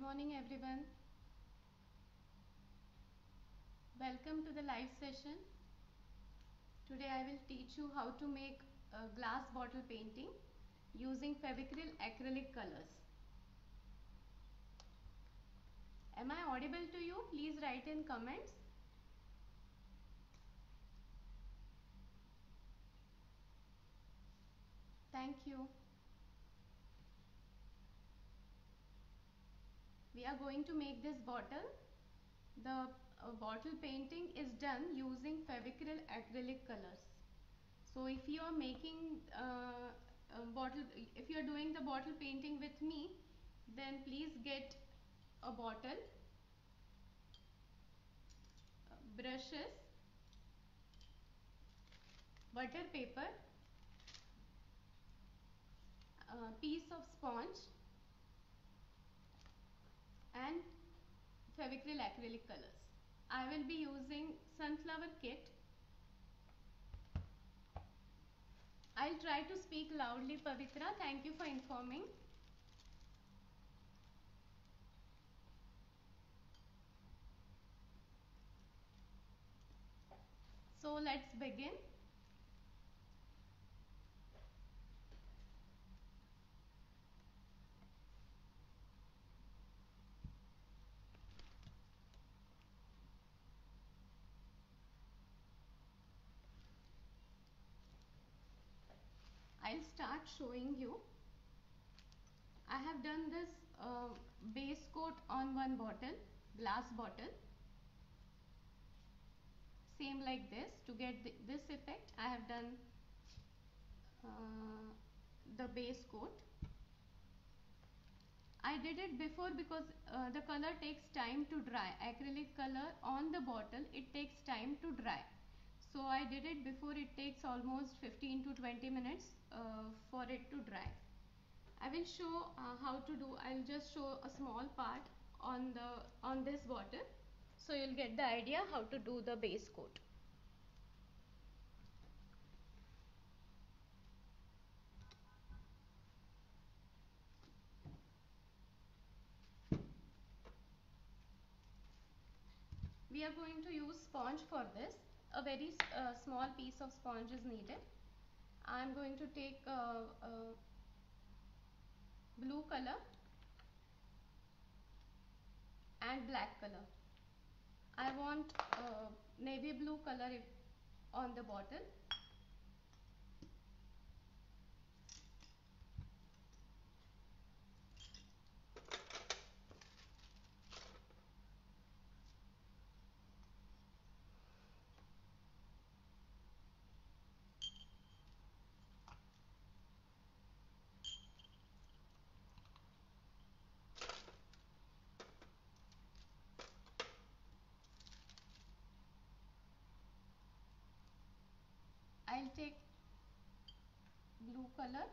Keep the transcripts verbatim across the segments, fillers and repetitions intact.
morning everyone. Welcome to the live session. Today I will teach you how to make a glass bottle painting using Fevicryl acrylic colors. Am I audible to you? Please write in comments. Thank you. We are going to make this bottle. The uh, bottle painting is done using Fevicryl acrylic colors. So if you are making uh, a bottle, if you are doing the bottle painting with me, then please get a bottle, uh, brushes, butter paper, a piece of sponge and Fevicryl acrylic colors. I will be using sunflower kit. I'll try to speak loudly, Pavitra. Thank you for informing. So let's begin. I'll start showing you. I have done this uh, base coat on one bottle, glass bottle. Same like this. To get th this effect, I have done uh, the base coat. I did it before because uh, the color takes time to dry. Acrylic color on the bottle, it takes time to dry. So I did it before. It takes almost fifteen to twenty minutes uh, for it to dry. I will show uh, how to do. I'll just show a small part on the on this bottle, so you'll get the idea how to do the base coat. We are going to use sponge for this. A very uh, small piece of sponge is needed. I am going to take uh, uh, blue color and black color. I want uh, navy blue color if on the bottle. I'll take blue color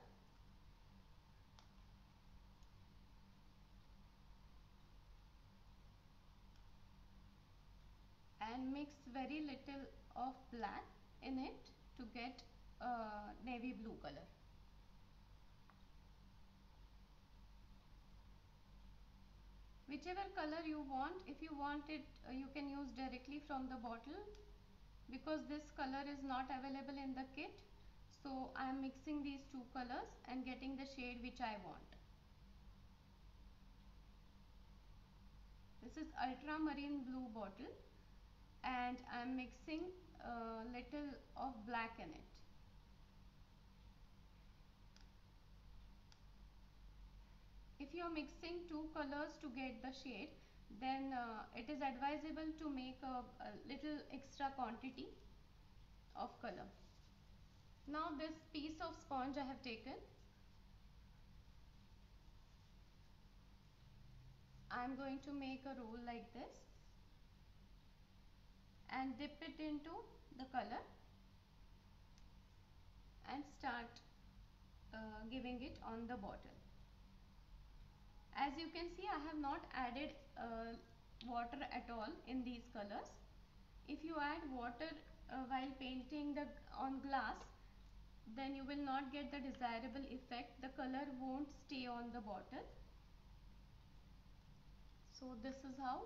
and mix very little of black in it to get uh, navy blue color. Whichever color you want, if you want it, uh, you can use directly from the bottle, because this color is not available in the kit. So I am mixing these two colors and getting the shade which I want. This is ultramarine blue bottle and I am mixing a little of black in it. If you are mixing two colors to get the shade, then uh, it is advisable to make a, a little extra quantity of color. Now this piece of sponge I have taken, I am going to make a roll like this and dip it into the color and start uh, giving it on the bottle. As you can see, I have not added uh, water at all in these colors. If you add water uh, while painting the on glass, then you will not get the desirable effect. The color won't stay on the bottle. So this is how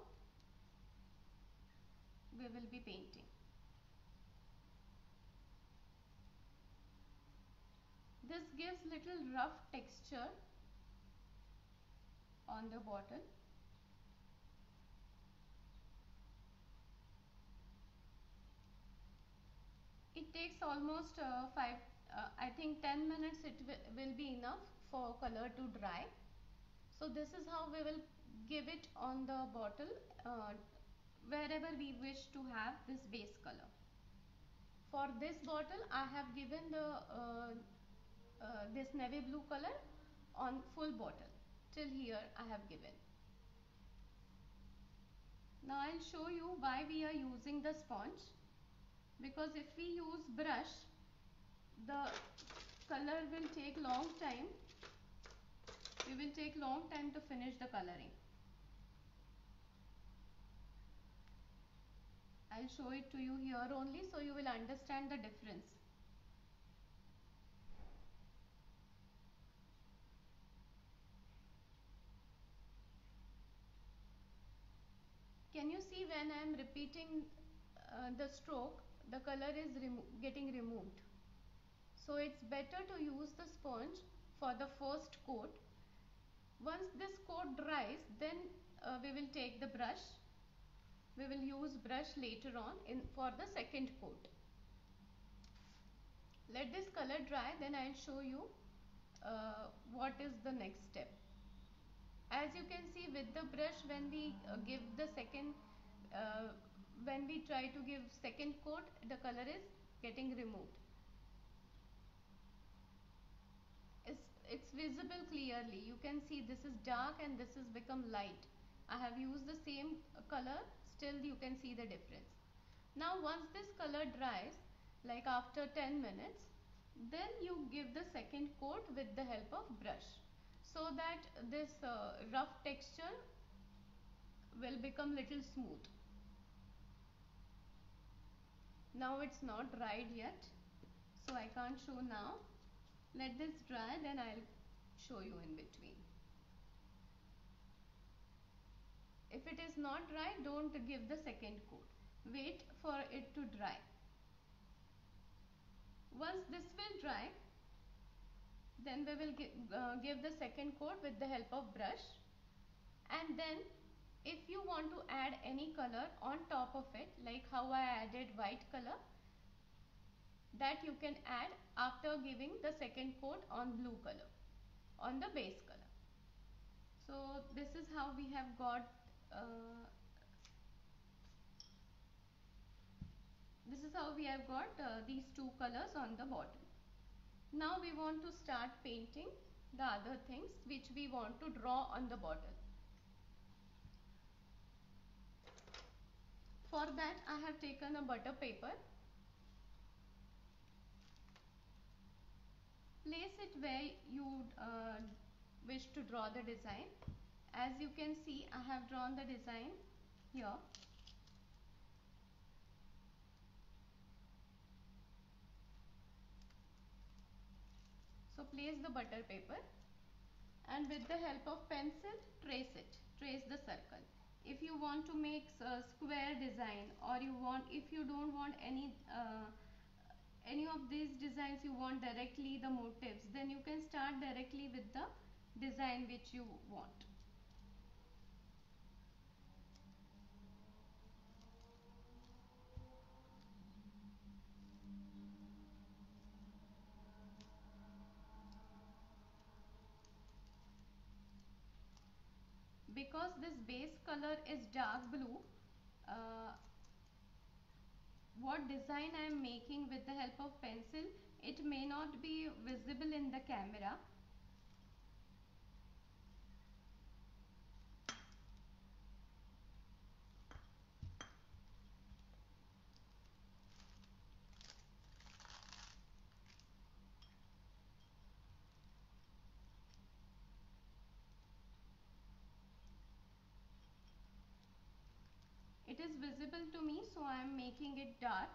we will be painting. This gives little rough texture on the bottle. It takes almost uh, five, uh, I think ten minutes it will be enough for color to dry. So this is how we will give it on the bottle uh, wherever we wish to have this base color. For this bottle I have given the uh, uh, this navy blue color on full bottle. Till here I have given. Now I'll show you why we are using the sponge, because if we use brush the color will take long time. We will take long time to finish the coloring. I'll show it to you here only so you will understand the difference. Can you see when I am repeating uh, the stroke, the color is remo getting removed. So it's better to use the sponge for the first coat. Once this coat dries, then uh, we will take the brush. We will use brush later on in for the second coat. Let this color dry, then I'll show you uh, what is the next step. As you can see with the brush, when we uh, give the second uh, when we try to give second coat, the color is getting removed. It's, it's visible clearly. You can see this is dark and this has become light. I have used the same color, still you can see the difference. Now once this color dries, like after ten minutes, then you give the second coat with the help of brush, so that this uh, rough texture will become little smooth. Now it's not dried yet, so I can't show now. Let this dry, then I'll show you in between. If it is not dry, don't give the second coat. Wait for it to dry. Once this will dry, then we will give, uh, give the second coat with the help of brush. And then if you want to add any color on top of it, like how I added white color, that you can add after giving the second coat on blue color, on the base color. So this is how we have got uh, this is how we have got uh, these two colors on the bottle. Now we want to start painting the other things which we want to draw on the bottle. For that I have taken a butter paper. Place it where you uh, wish to draw the design. As you can see, I have drawn the design here. So place the butter paper and with the help of pencil trace it, trace the circle. If you want to make a square design, or you want, if you don't want any uh, any of these designs, you want directly the motifs, then you can start directly with the design which you want. Because this base color is dark blue, uh, what design I am making with the help of pencil, it may not be visible in the camera. It is visible to me, so I am making it dark.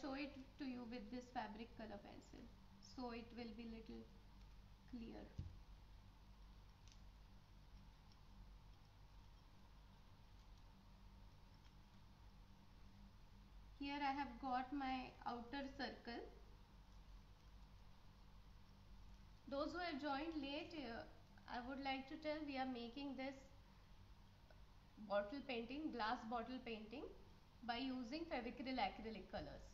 show it to you with this fabric color pencil, so it will be little clear. Here I have got my outer circle. Those who have joined late, uh, I would like to tell we are making this bottle painting, glass bottle painting, by using Fevicryl acrylic colors.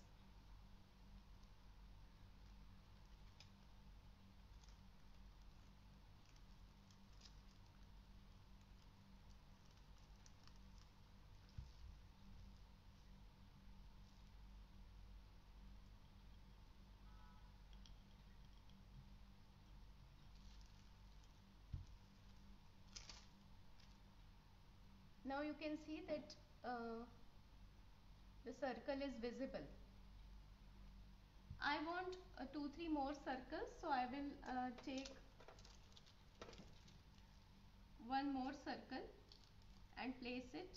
Now you can see that uh, the circle is visible. I want uh, two three more circles, so I will uh, take one more circle and place it.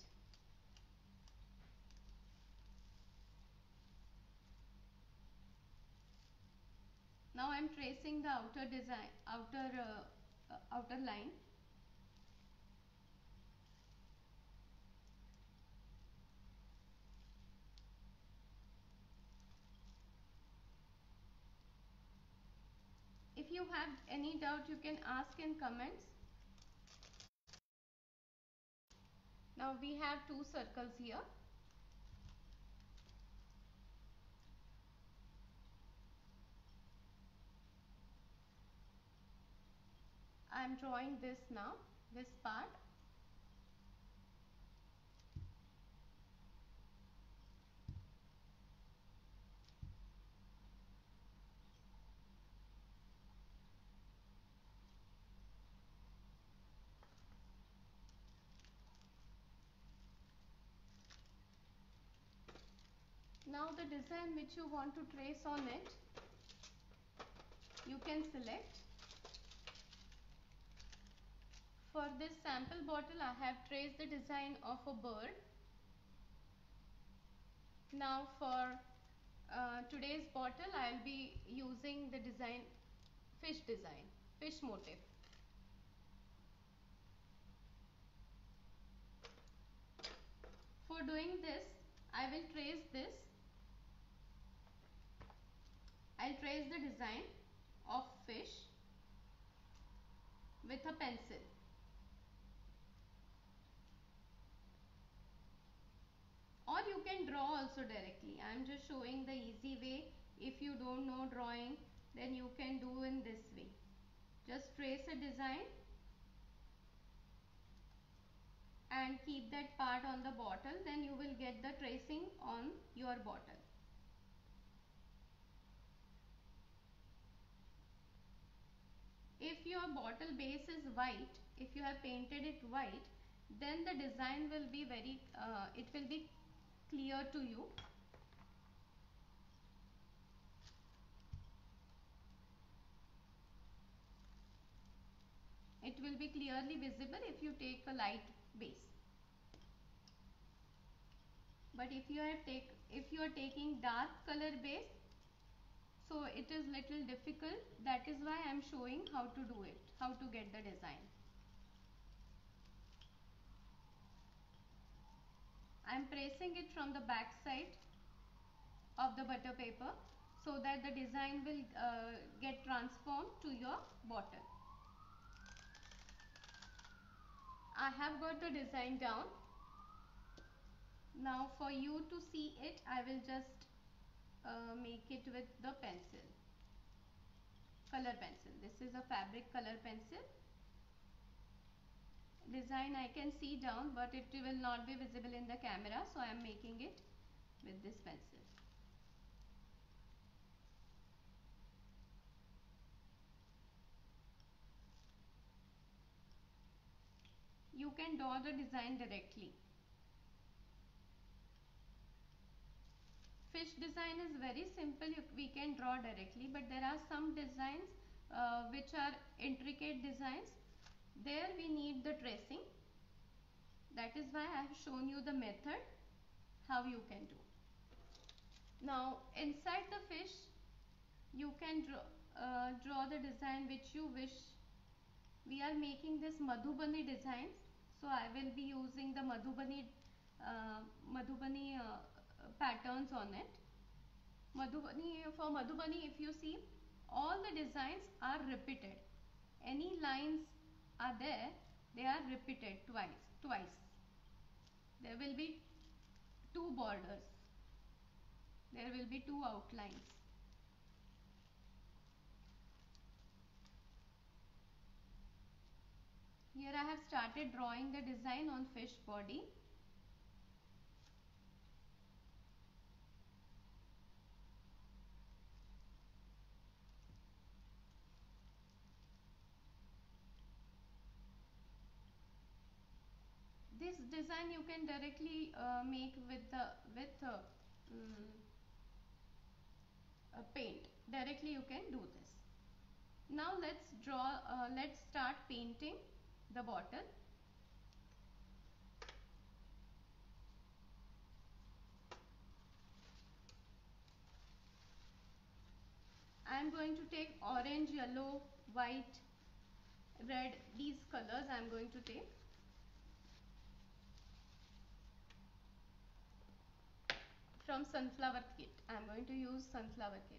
Now I am tracing the outer design, outer uh, uh, outer line. If you have any doubt, you can ask in comments. Now we have two circles here. I am drawing this now, this part. Now the design which you want to trace on it, you can select. For this sample bottle, I have traced the design of a bird. Now for uh, today's bottle, I will be using the design, fish design, fish motif. For doing this, I will trace this. I'll trace the design of fish with a pencil. Or you can draw also directly. I am just showing the easy way. If you don't know drawing, then you can do in this way. Just trace a design and keep that part on the bottle, then you will get the tracing on your bottle. If your bottle base is white, if you have painted it white, then the design will be very, uh, it will be clear to you. It will be clearly visible if you take a light base. But if you are take if you are taking dark color base, so it is little difficult. That is why I am showing how to do it, how to get the design. I am tracing it from the back side of the butter paper so that the design will uh, get transformed to your bottle. I have got the design down. Now for you to see it, I will just uh, make it with the pencil, color pencil. This is a fabric color pencil. Design I can see down, but it will not be visible in the camera, so I am making it with this pencil. You can draw the design directly. Fish design is very simple, we can draw directly, but there are some designs uh, which are intricate designs. There we need the tracing. That is why I have shown you the method how you can do. Now inside the fish you can draw, uh, draw the design which you wish. We are making this Madhubani design, so I will be using the Madhubani uh, Madhubani uh, patterns on it. Madhubani, for Madhubani, if you see, all the designs are repeated. Any lines are there, they are repeated twice. Twice. There will be two borders. There will be two outlines. Here I have started drawing the design on fish body. This design you can directly uh, make with the with uh, um, a paint. Directly you can do this. Now let's draw. Uh, let's start painting the bottle. I am going to take orange, yellow, white, red. These colors I am going to take. From sunflower kit. I am going to use sunflower kit.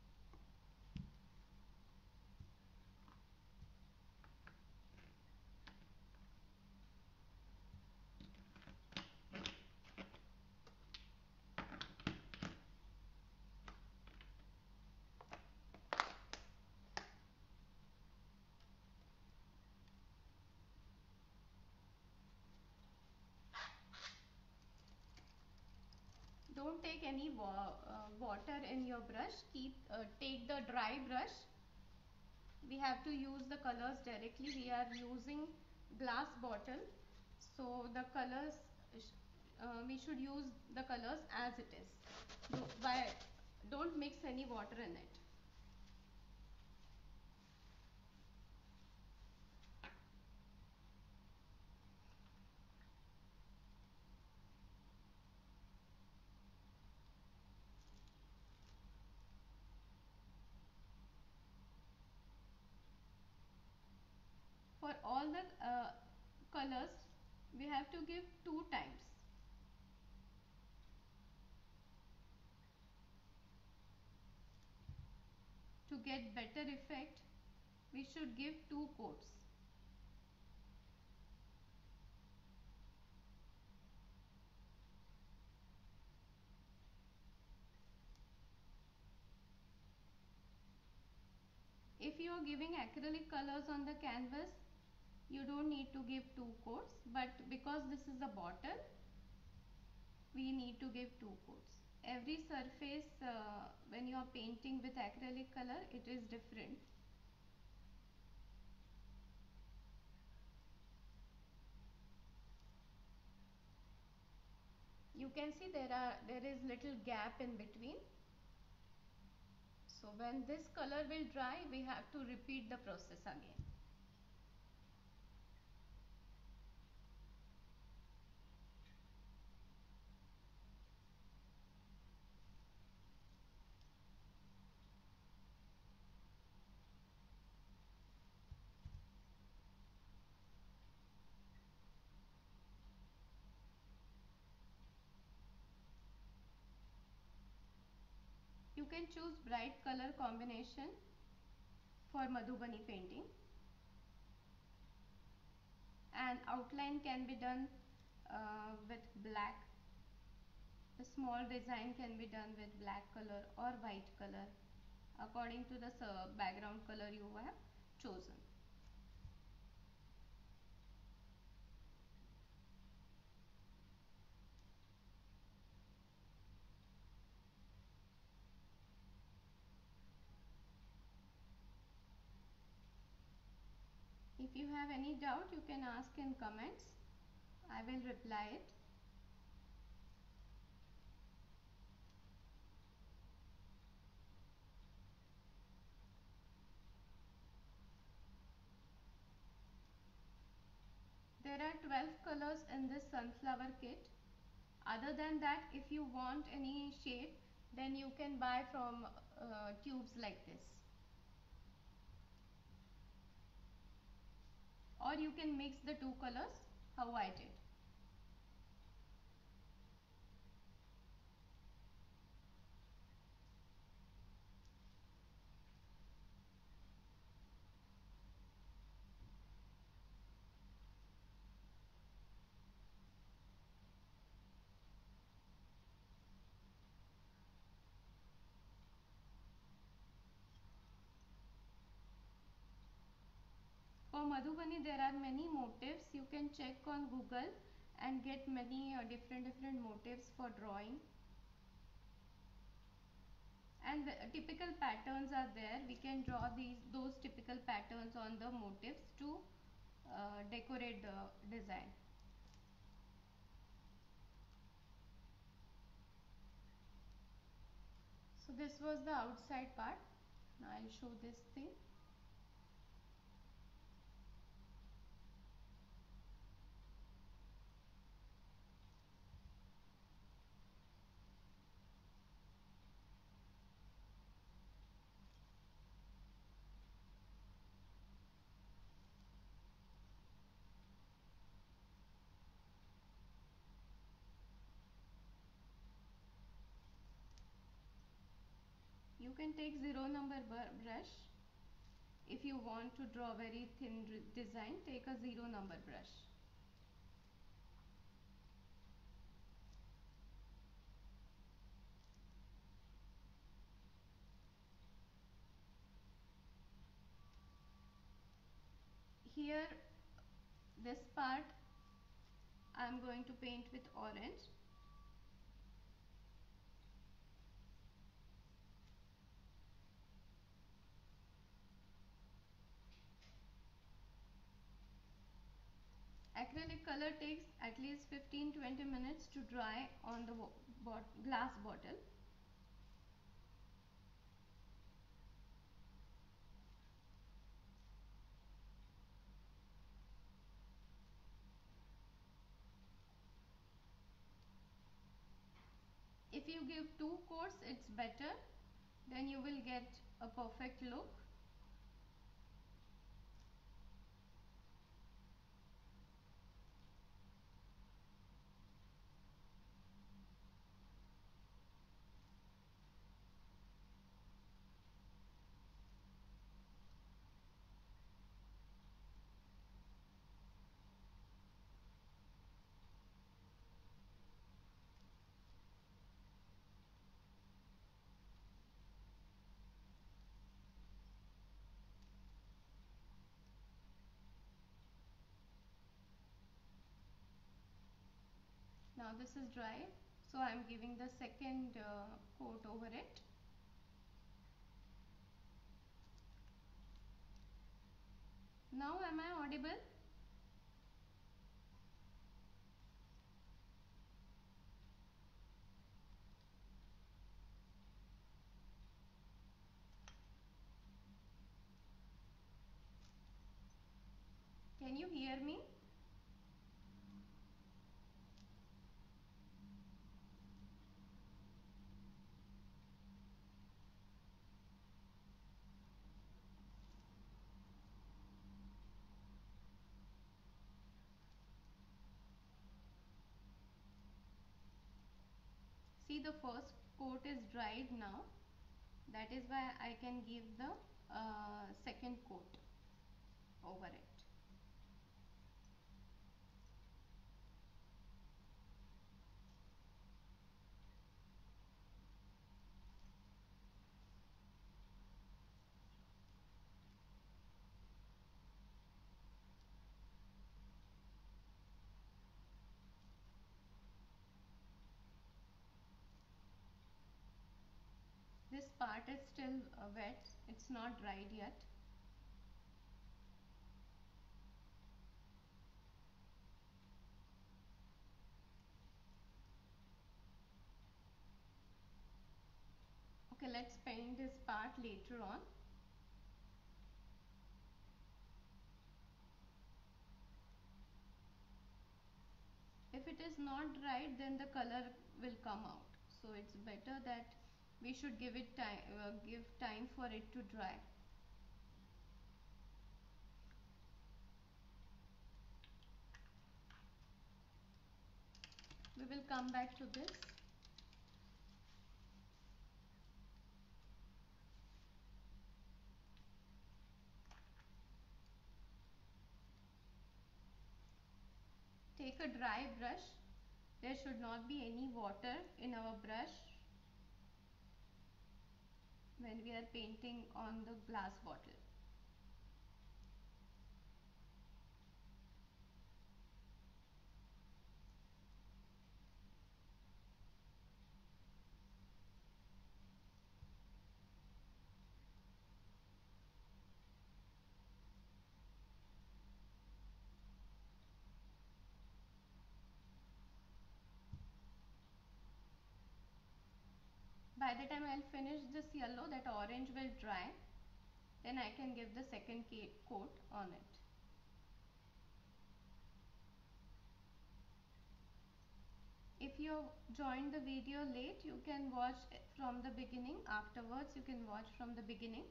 Don't take any wa uh, water in your brush. Keep uh, take the dry brush. We have to use the colors directly. We are using glass bottle, so the colors uh, we should use the colors as it is. Do, by, don't mix any water in it. For all the uh, colors, we have to give two times. To get better effect, we should give two coats. If you are giving acrylic colors on the canvas, you don't need to give two coats, but because this is a bottle, we need to give two coats. Every surface uh, when you are painting with acrylic color, it is different. You can see there are there is little gap in between. So when this color will dry, we have to repeat the process again. You can choose bright color combination for Madhubani painting, and outline can be done uh, with black. A small design can be done with black color or white color according to the background color you have chosen. If you have any doubt, you can ask in comments. I will reply it. There are twelve colors in this sunflower kit. Other than that, if you want any shade, Then you can buy from uh, tubes like this, or you can mix the two colors how I did. For Madhubani there are many motifs. You can check on Google and get many uh, different different motifs for drawing. And the typical patterns are there. We can draw these those typical patterns on the motifs to uh, decorate the design. So this was the outside part. Now I'll show this thing. You can take zero number brush. If you want to draw very thin design, take a zero number brush. Here, this part I am going to paint with orange. Acrylic color takes at least fifteen to twenty minutes to dry on the bot glass bottle. If you give two coats, it's better. Then you will get a perfect look. Now this is dry, so I am giving the second uh, coat over it. Now am I audible? Can you hear me? See, the first coat is dried now. That is why I can give the uh, second coat over it. This part is still uh, wet, it's not dried yet. Okay, let's paint this part later on. If it is not dried, then the color will come out. So it's better that we should give it time, uh, give time for it to dry. We will come back to this. Take a dry brush. There should not be any water in our brush when we are painting on the glass bottle. By the time I'll finish this yellow, that orange will dry. Then I can give the second coat on it. If you joined the video late, you can watch from the beginning. Afterwards, you can watch from the beginning.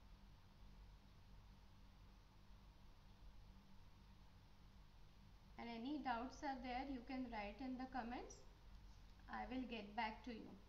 And any doubts are there, you can write in the comments. I will get back to you.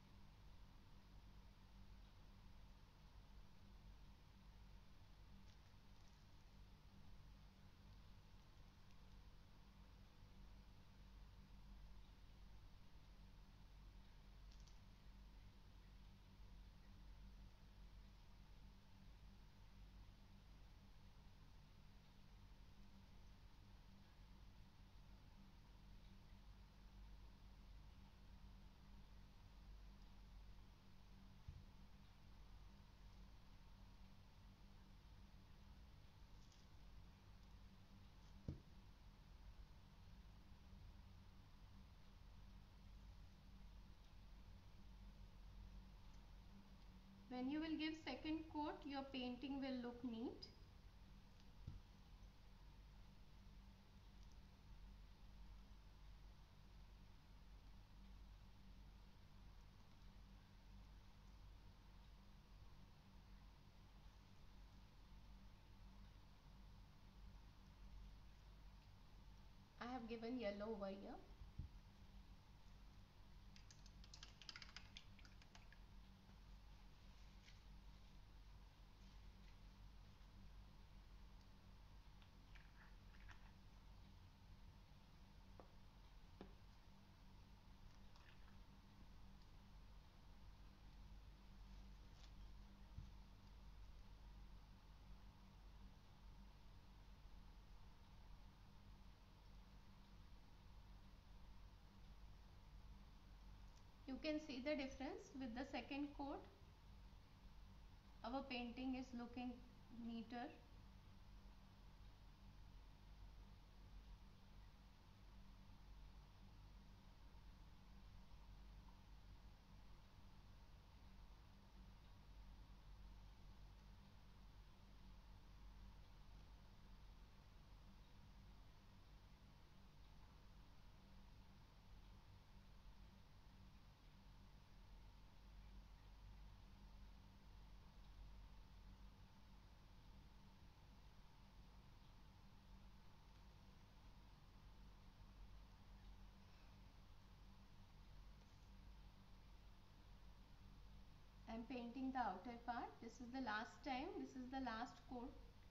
When you will give second coat, your painting will look neat. I have given yellow over here. You can see the difference with the second coat. Our painting is looking neater. I'm painting the outer part. This is the last time. This is the last coat.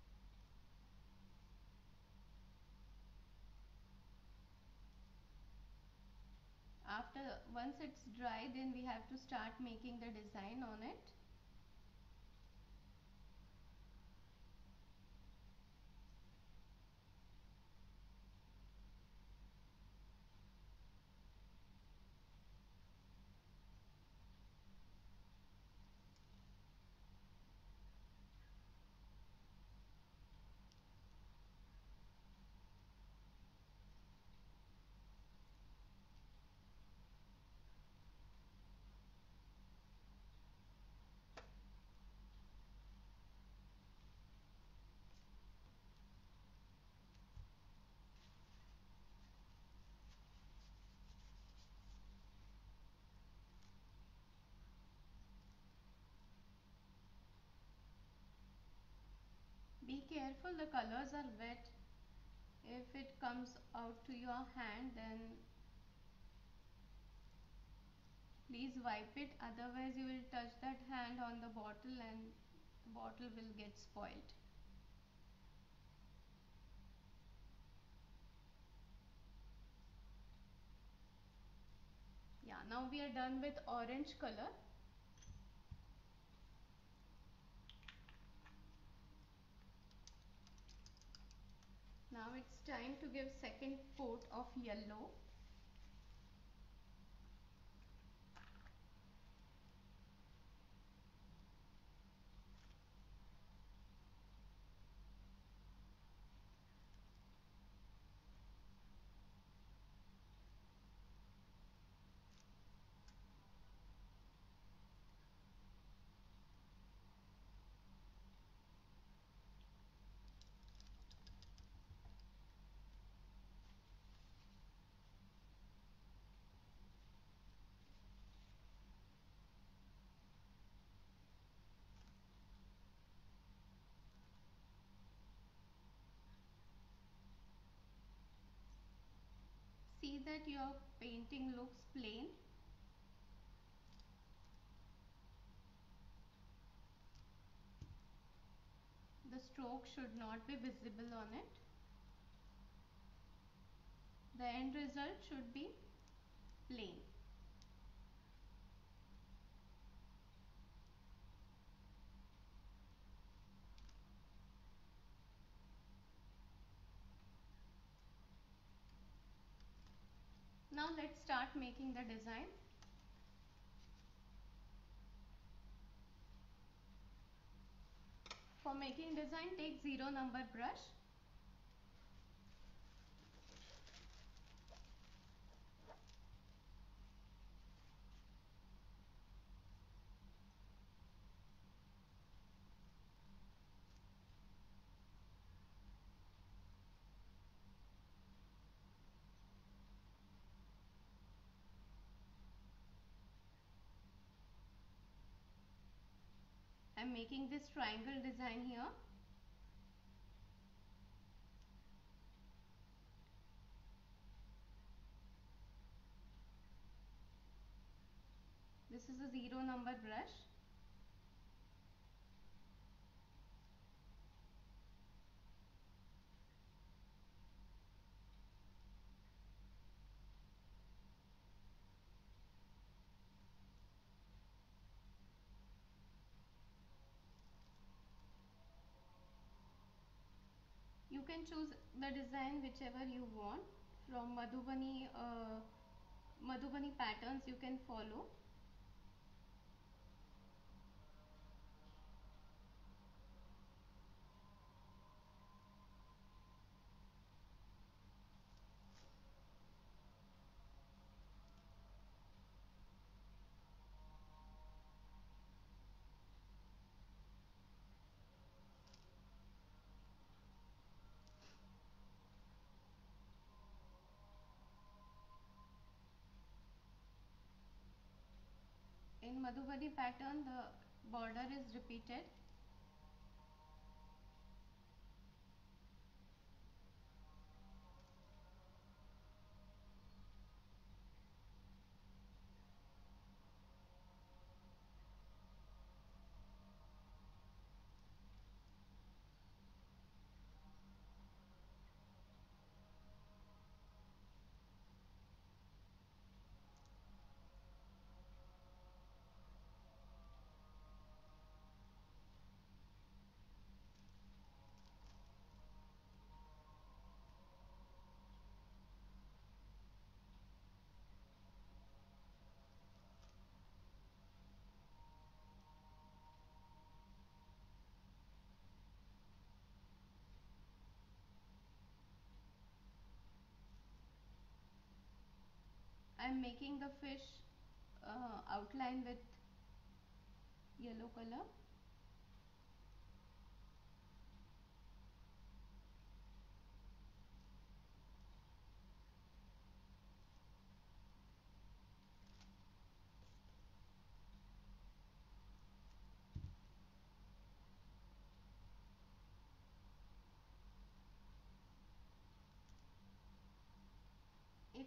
After, once it's dry, then we have to start making the design on it. careful, the colors are wet. If it comes out to your hand, then please wipe it, otherwise you will touch that hand on the bottle and the bottle will get spoiled. Yeah, now we are done with orange color. Now it's time to give second coat of yellow. See that your painting looks plain. The stroke should not be visible on it. The end result should be plain. Now let's start making the design. For making design, take zero number brush. I am making this triangle design here. This is a zero number brush. You can choose the design whichever you want. From Madhubani, uh, Madhubani patterns you can follow. In Madhubani pattern, the border is repeated. I am making the fish uh, outline with yellow color.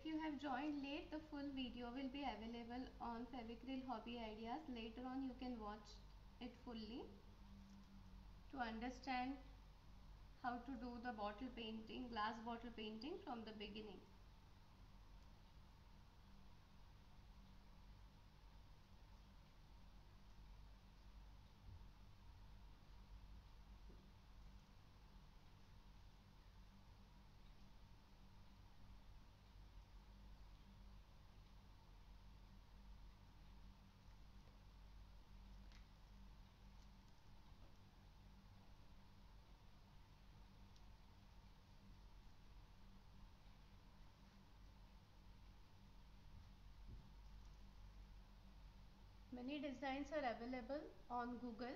you have joined late, the full video will be available on Fevicryl Hobby Ideas. Later on you can watch it fully to understand how to do the bottle painting, glass bottle painting from the beginning. Many designs are available on Google.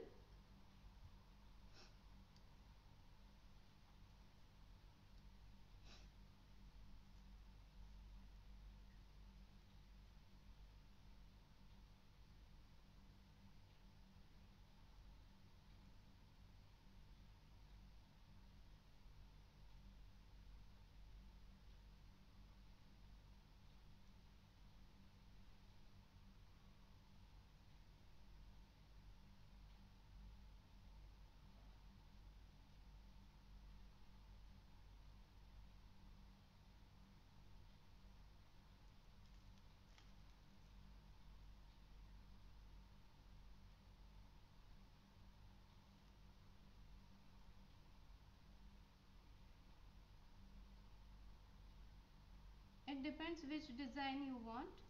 It depends which design you want.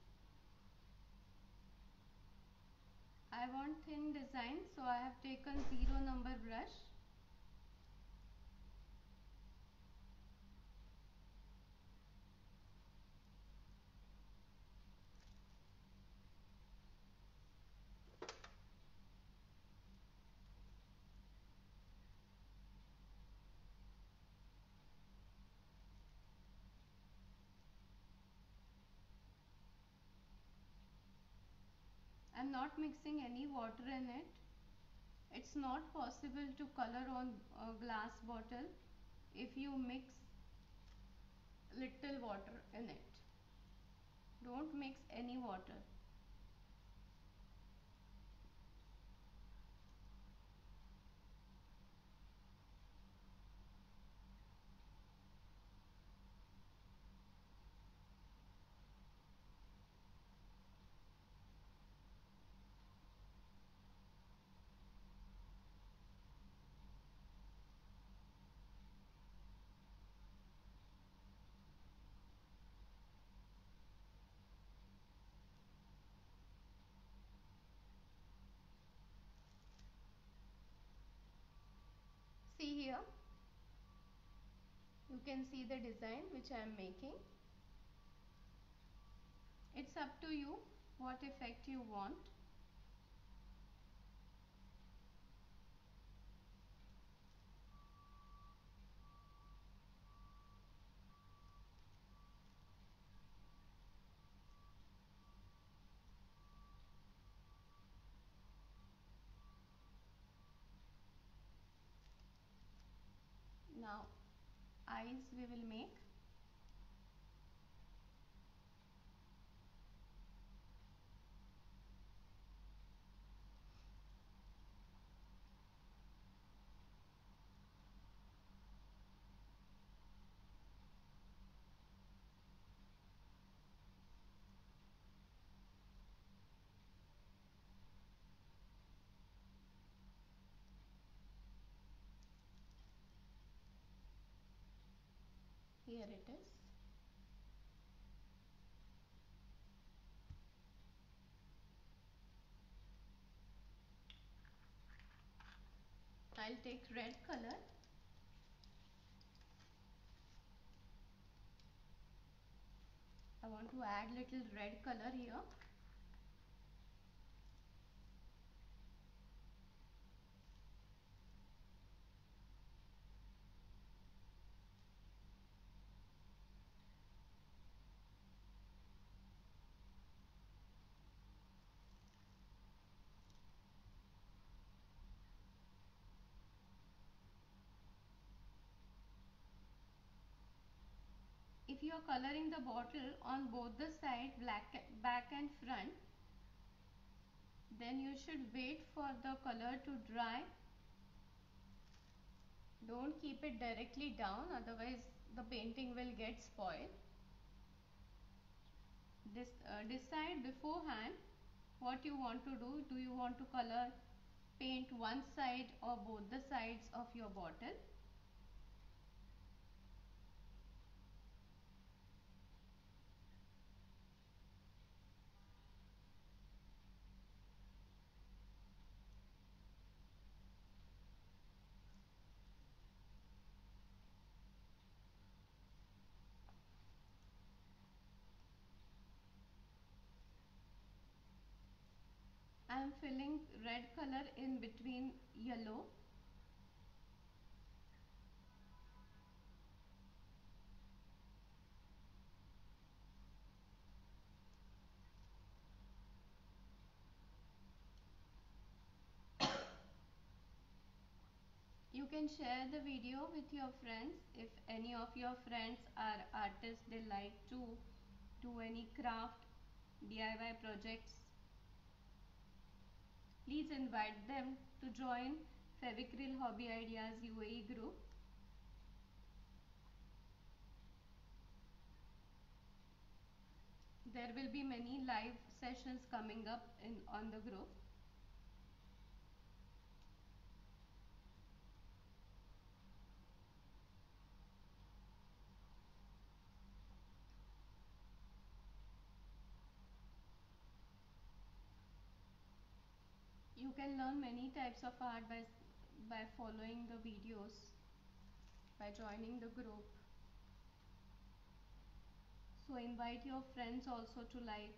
I want thin design, so I have taken zero number brush. I'm not mixing any water in it. It's not possible to color on a glass bottle if you mix little water in it. Don't mix any water. See here, you can see the design which I am making. It's up to you what effect you want. Now eyes we will make. Here it is. I'll take red color. I want to add little red color here. If if you are coloring the bottle on both the side, black, back and front, then you should wait for the color to dry. Don't keep it directly down, otherwise the painting will get spoiled. This, uh, decide beforehand what you want to do. Do you want to color, paint one side or both the sides of your bottle? I am filling red color in between yellow. You can share the video with your friends. If any of your friends are artists, they like to do any craft, D I Y projects, please invite them to join Fevicryl Hobby Ideas U A E group. There will be many live sessions coming up in on the group. You can learn many types of art by, by following the videos, by joining the group. So invite your friends also to like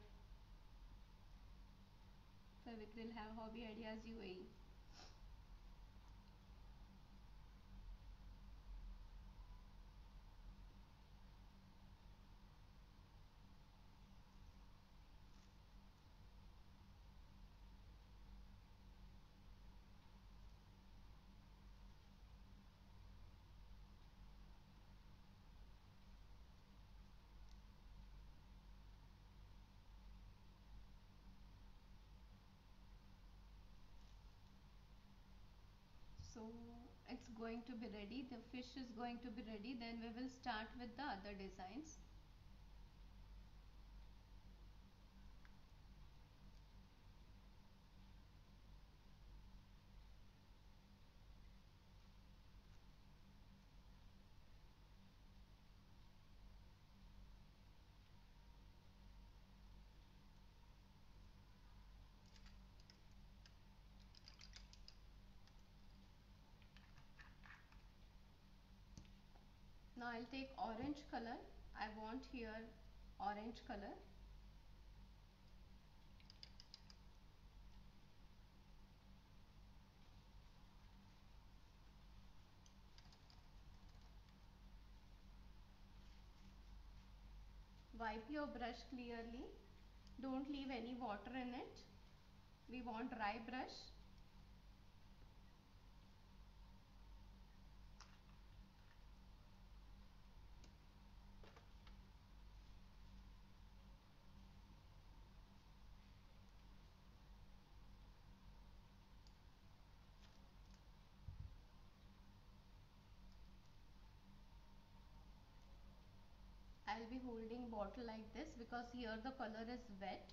Fevicryl Hobby Ideas U A E. So it's going to be ready, the fish is going to be ready, then we will start with the other designs. Now I'll take orange color. I want here orange color. Wipe your brush clearly. Don't leave any water in it. We want dry brush. I'll be holding bottle like this because here the color is wet.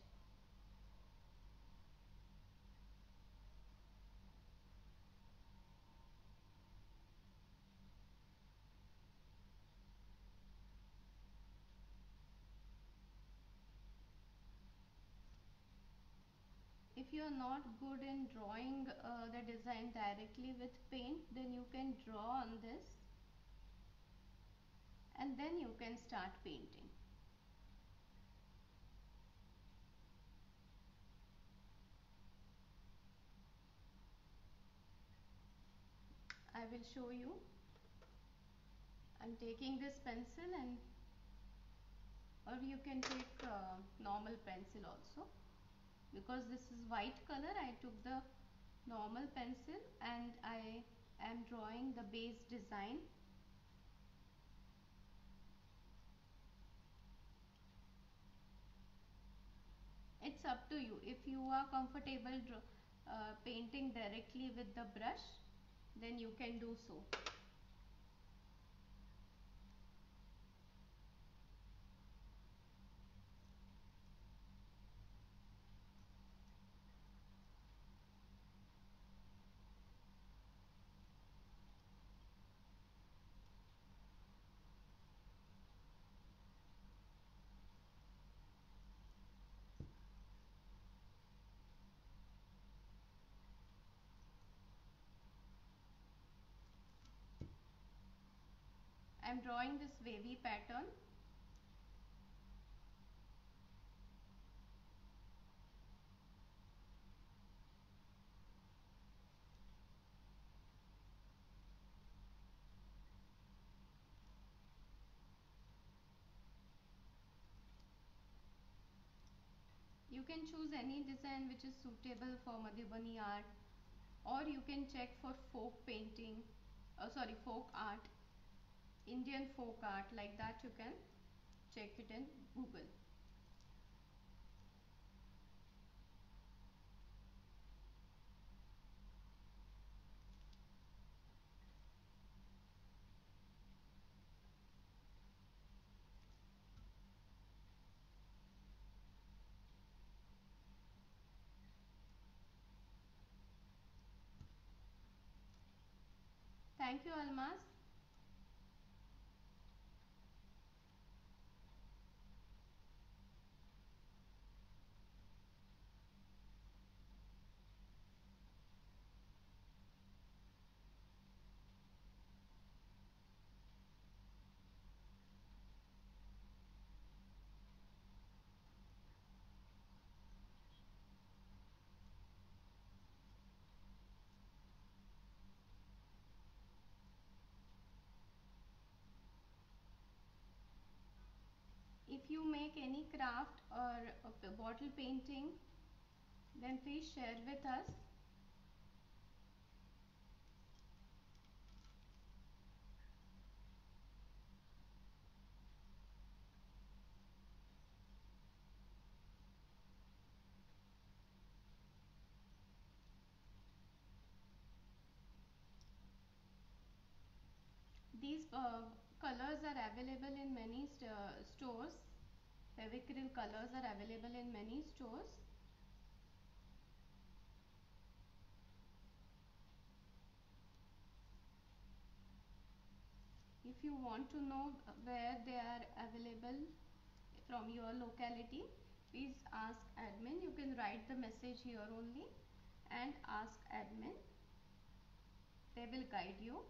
If you are not good in drawing uh, the design directly with paint, then you can draw on this and then you can start painting. I will show you. I'm taking this pencil, and or you can take uh, normal pencil also. Because this is white color, I took the normal pencil and I am drawing the base design. it's up to you. If you are comfortable uh, painting directly with the brush, then you can do so. I'm drawing this wavy pattern. You can choose any design which is suitable for Madhubani art, or you can check for folk painting, uh, sorry, folk art, Indian folk art, like that you can check it in Google. Thank you, Almas. If you make any craft or a bottle painting, then please share with us. These uh, colors are available in many st uh, stores. Fevicril colors are available in many stores. If you want to know where they are available from your locality, please ask admin. You can write the message here only and ask admin. They will guide you.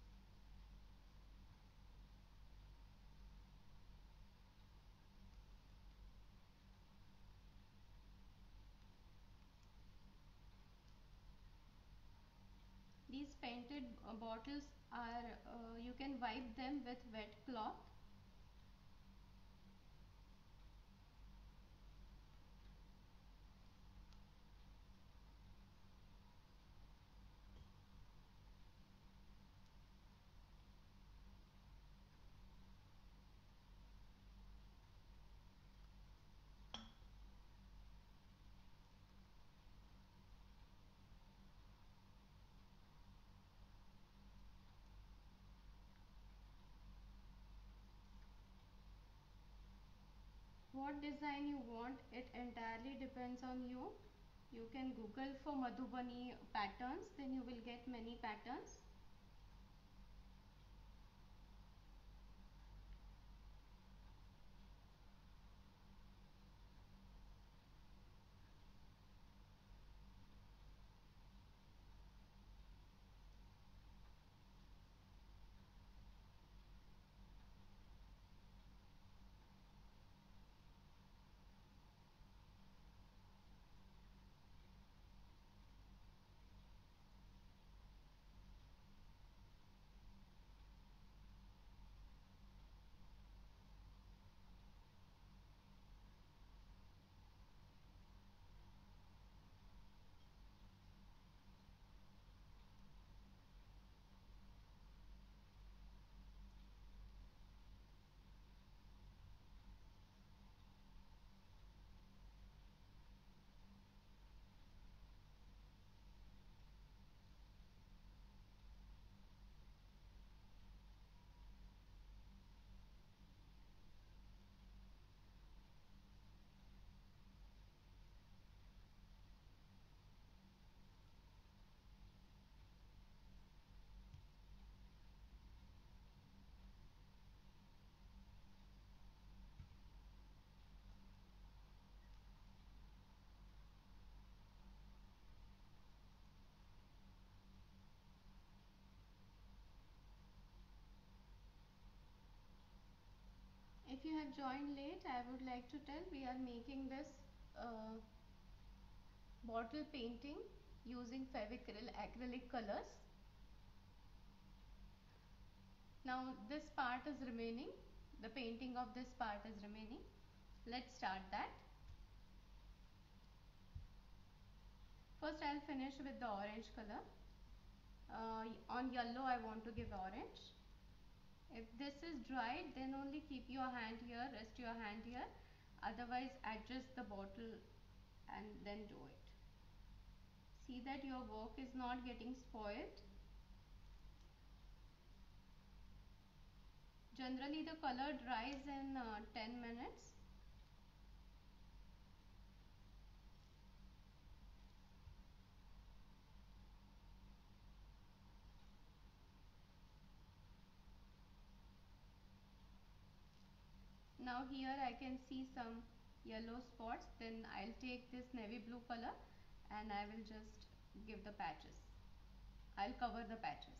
These painted uh, bottles are, uh, you can wipe them with wet cloth. What design you want, it entirely depends on you. You can Google for Madhubani patterns, then you will get many patterns. If you have joined late, I would like to tell we are making this uh, bottle painting using Fevicryl acrylic colors. Now this part is remaining, the painting of this part is remaining. Let's start that. First I'll finish with the orange color. Uh, on yellow I want to give orange. If this is dried, then only keep your hand here, rest your hand here. Otherwise adjust the bottle and then do it. See that your work is not getting spoiled. Generally the color dries in uh, ten minutes. Now here I can see some yellow spots, then I'll take this navy blue color and I will just give the patches. I'll cover the patches.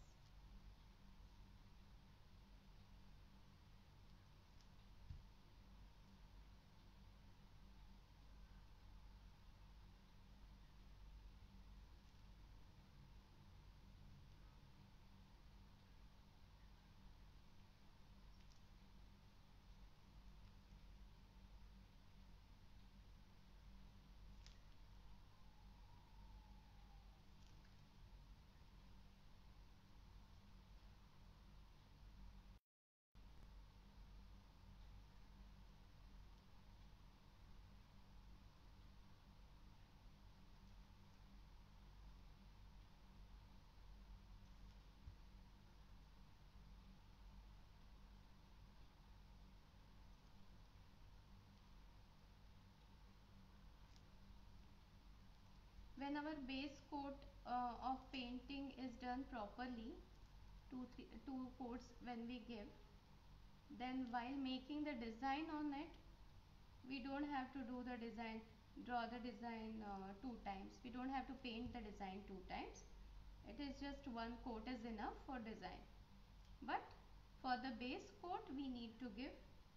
When our base coat uh, of painting is done properly, two, three, two coats when we give, then while making the design on it, we don't have to do the design, draw the design uh, two times. We don't have to paint the design two times. It is just one coat is enough for design. But for the base coat, we need to give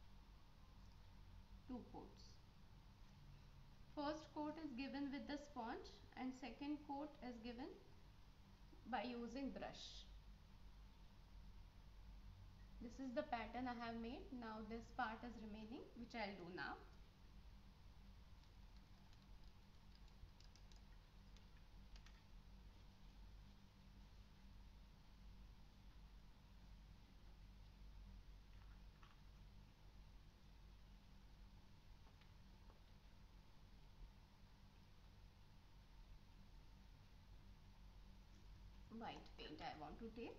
two coats. First coat is given with the sponge and second coat is given by using brush. This is the pattern I have made. Now this part is remaining, which I'll do now. White paint I want to take.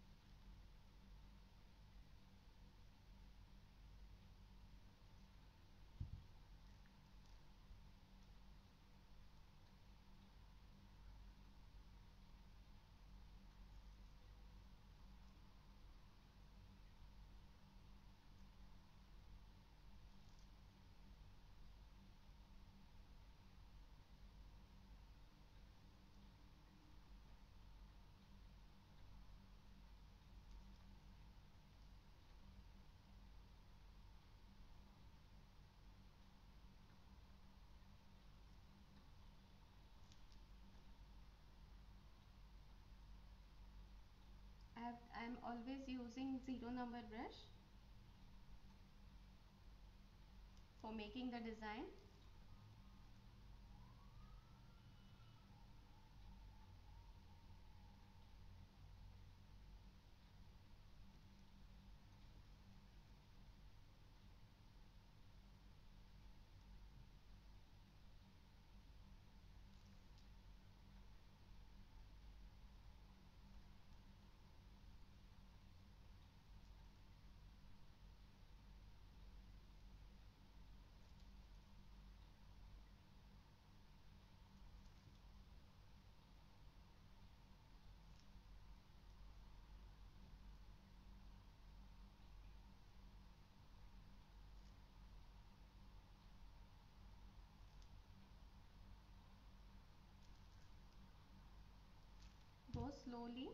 I am always using zero number brush for making the design. Go slowly.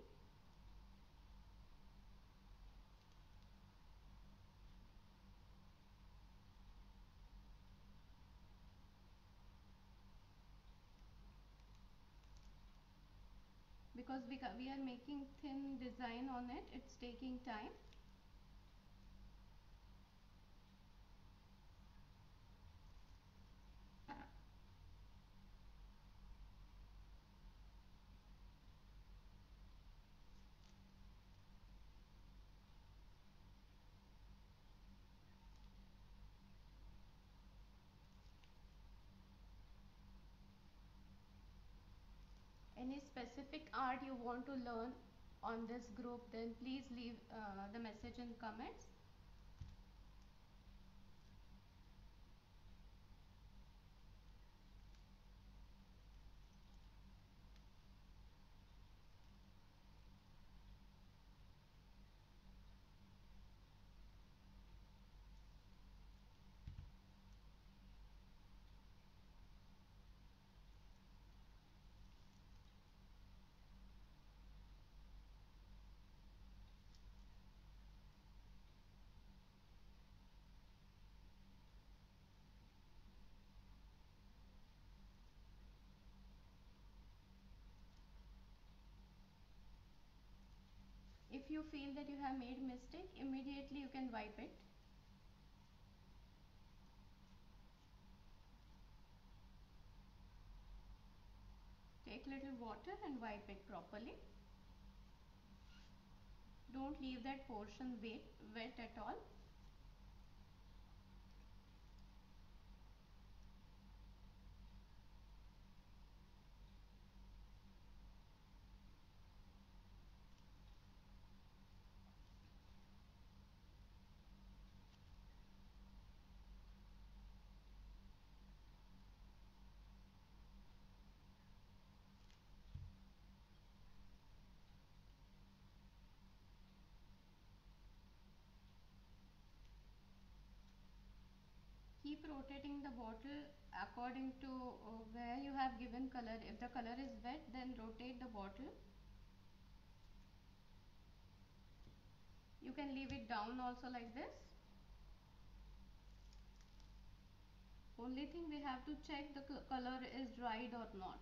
because we, we are making thin design on it, it's taking time. Any specific art you want to learn on this group, then please leave uh, the message in comments. If you feel that you have made mistake, immediately you can wipe it. Take little water and wipe it properly. Don't leave that portion wet, wet at all. Keep rotating the bottle according to uh, where you have given color. If the color is wet, then rotate the bottle. You can leave it down also like this. Only thing we have to check the color is dried or not.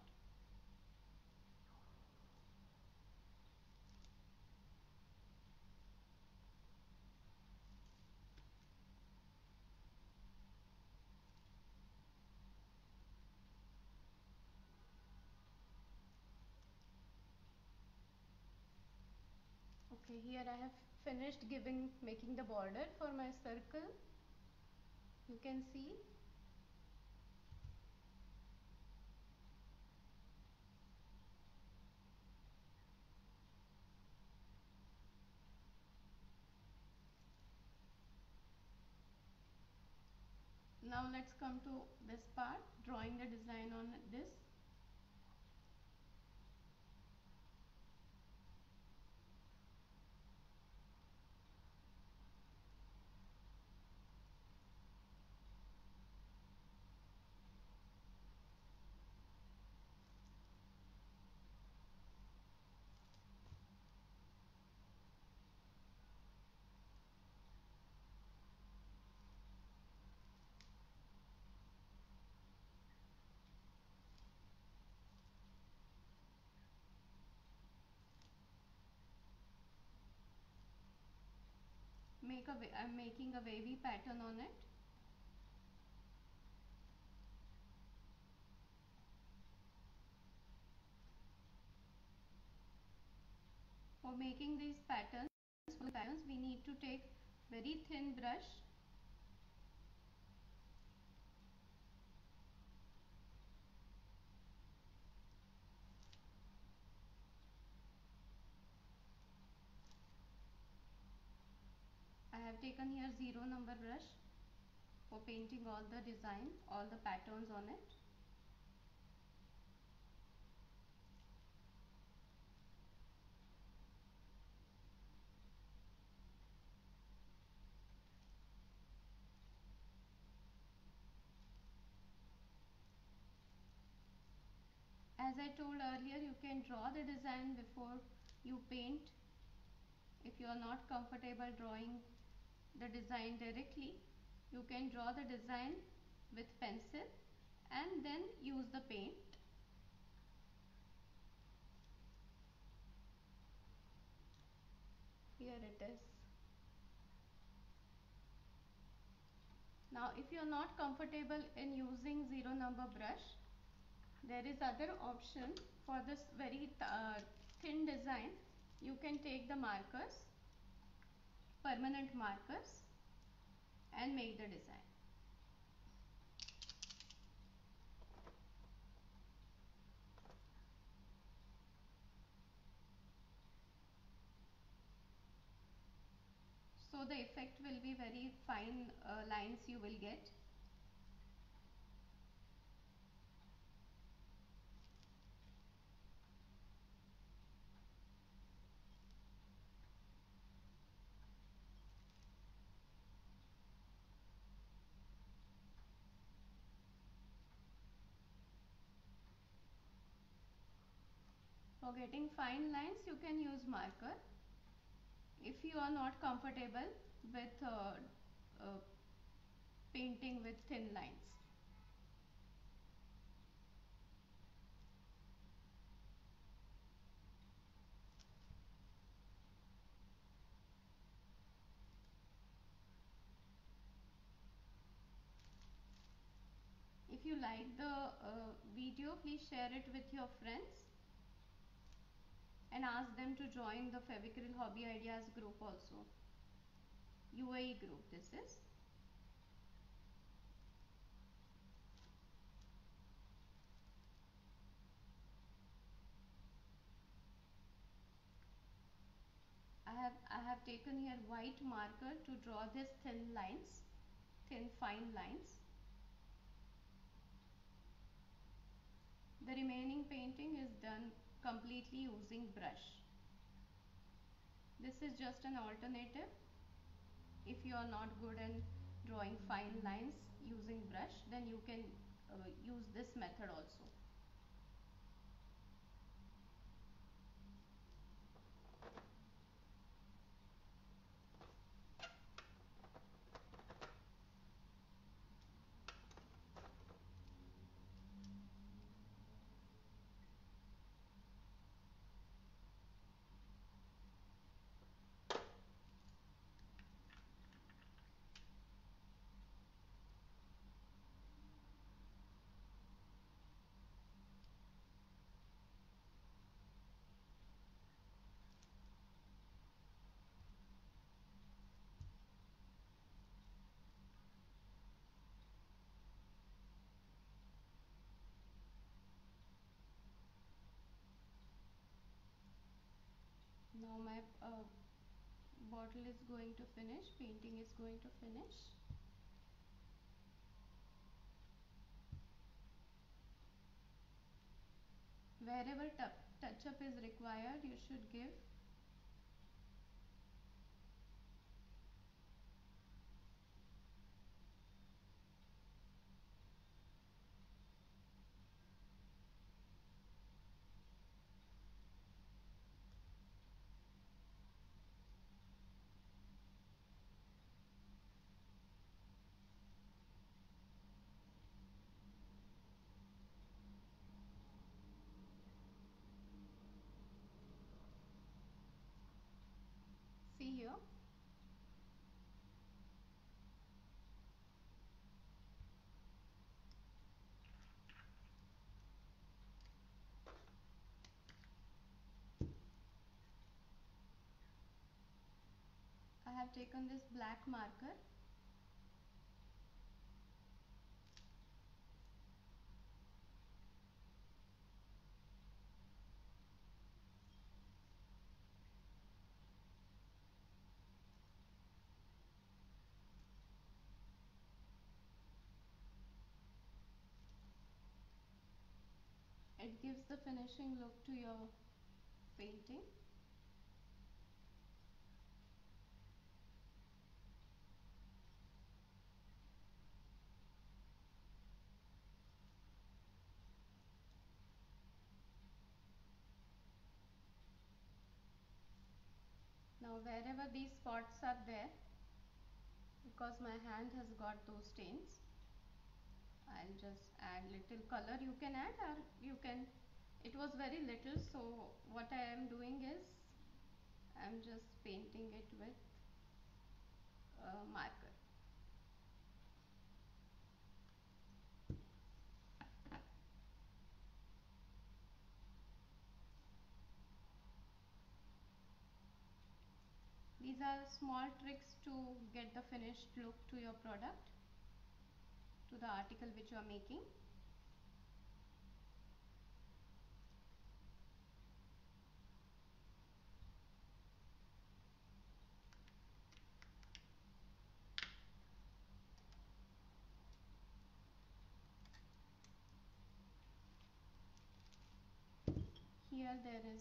Okay, here I have finished giving making the border for my circle. You can see. Now let's come to this part, drawing the design on this. Make a, I'm making a wavy pattern on it. For making these patterns, for the patterns we need to take very thin brush. I have taken here zero number brush for painting all the design, all the patterns on it. As I told earlier, you can draw the design before you paint. If you are not comfortable drawing the design directly, you can draw the design with pencil and then use the paint. here it is. Now if you are not comfortable in using zero number brush, there is other option for this very uh, thin design. You can take the markers, permanent markers, and make the design. So the effect will be very fine uh, lines you will get. For getting fine lines, you can use marker. If you are not comfortable with uh, uh, painting with thin lines. If you like the uh, video, please share it with your friends and ask them to join the Fevicryl Hobby Ideas group also. U A E group this is. I have, I have taken here white marker to draw these thin lines, thin fine lines. The remaining painting is done completely using brush. This is just an alternative. If you are not good in drawing fine lines using brush, then you can uh, use this method also. Now my uh, bottle is going to finish, painting is going to finish. Wherever touch up is required, you should give. See here. I have taken this black marker. It gives the finishing look to your painting. Now wherever these spots are there, because my hand has got those stains, I'll just add little color. You can add, or you can, it was very little, so what I am doing is I'm just painting it with a marker. These are small tricks to get the finished look to your product, to the article which you are making. Here there is,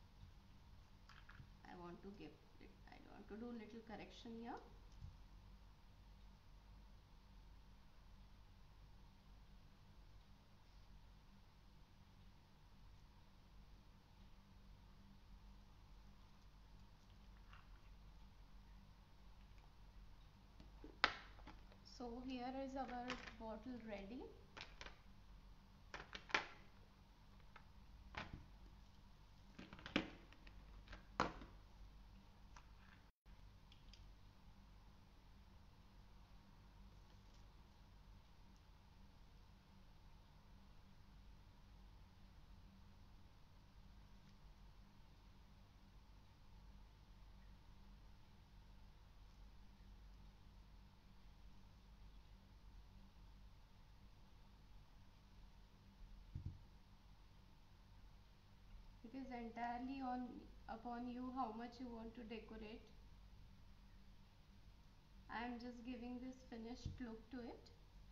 I want to give it, I want to do little correction here. So here is our bottle ready. It is entirely on upon you how much you want to decorate. I am just giving this finished look to it.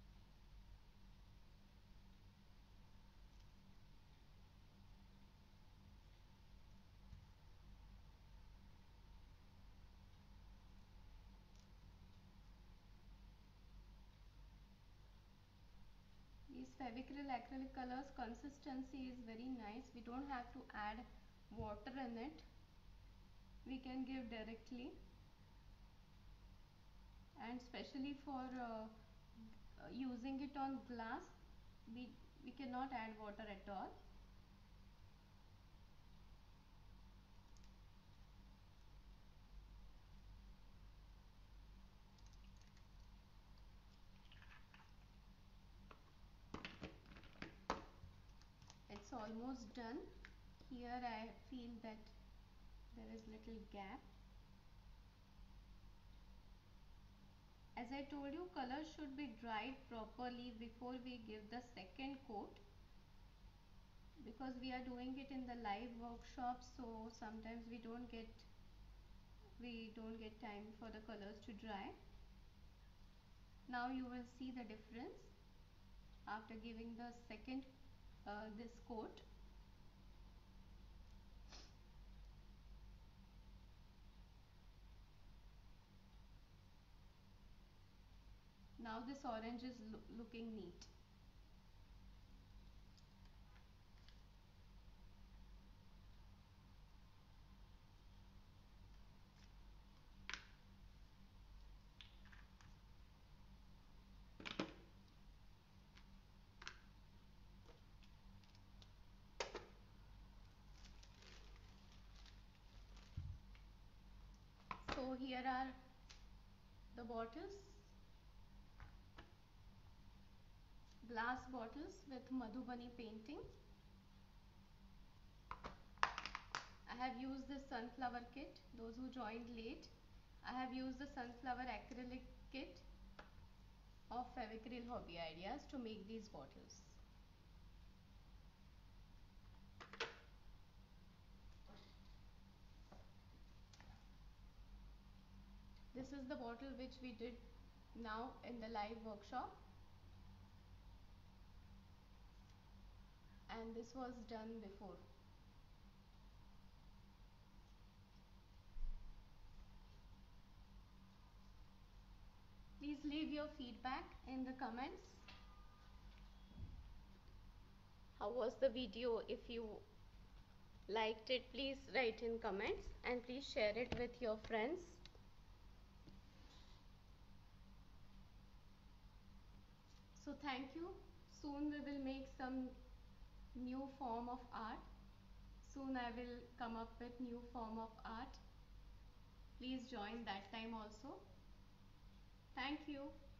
These Fevicryl acrylic colors consistency is very nice. We don't have to add water in it. We can give directly, and especially for uh, uh, using it on glass, we, we cannot add water at all. It's almost done. Here I feel that there is little gap. As I told you, color should be dried properly before we give the second coat, because we are doing it in the live workshop, so sometimes we don't get we don't get time for the colors to dry. Now you will see the difference after giving the second uh, this coat. Now this orange is lo looking neat. So here are the bottles, glass bottles with Madhubani painting. I have used this sunflower kit. Those who joined late, I have used the sunflower acrylic kit of Fevicryl Hobby Ideas to make these bottles. This is the bottle which we did now in the live workshop, and this was done before. Please leave your feedback in the comments. How was the video? If you liked it, please write in comments, and please share it with your friends. So thank you. Soon we will make some new form of art. Soon I will come up with new form of art. Please join that time also. Thank you.